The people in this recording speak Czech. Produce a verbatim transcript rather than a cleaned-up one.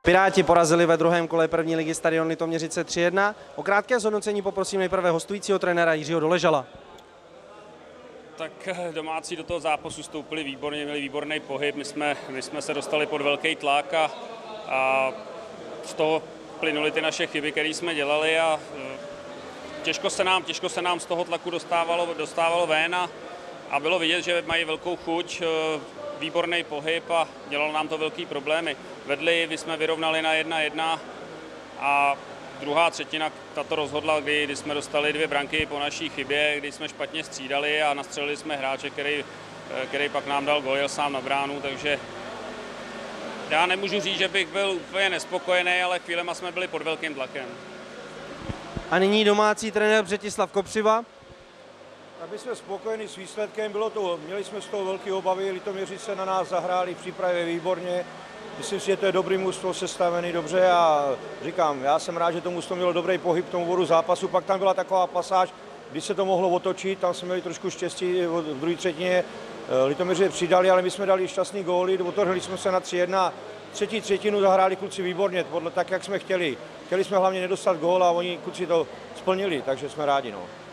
Piráti porazili ve druhém kole první ligy Stadion Litoměřice tři jedna. O krátké zhodnocení poprosím nejprve hostujícího trenéra Jiřího Doležala. Tak domácí do toho zápasu vstoupili výborně, měli výborný pohyb, my jsme, my jsme se dostali pod velký tlak a, a z toho plynuly ty naše chyby, které jsme dělali a těžko se nám, těžko se nám z toho tlaku dostávalo, dostávalo ven a, a bylo vidět, že mají velkou chuť, výborný pohyb a dělalo nám to velký problémy. Vedli, my jsme vyrovnali na jedna jedna a druhá třetina tato rozhodla, kdy, kdy jsme dostali dvě branky po naší chybě, kdy jsme špatně střídali a nastřelili jsme hráče, který, který pak nám dal gól, jel sám na bránu, takže já nemůžu říct, že bych byl úplně nespokojený, ale chvílema jsme byli pod velkým tlakem. A nyní domácí trenér Břetislav Kopřiva. Tak my jsme spokojeni s výsledkem, bylo to, měli jsme z toho velké obavy, Litoměřice na nás zahráli v přípravě výborně. Myslím si, že to je dobrý mužstvo, sestavený dobře a říkám, já jsem rád, že to mužstvo mělo dobrý pohyb k tomu vodu zápasu, pak tam byla taková pasáž, kdy se to mohlo otočit, tam jsme měli trošku štěstí v druhé třetině, Litoměřice přidali, ale my jsme dali šťastný góly, otohli jsme se na tři jedna, třetí třetinu zahráli kluci výborně, podle tak, jak jsme chtěli. Chtěli jsme hlavně nedostat gól a oni kluci to splnili, takže jsme rádi. No.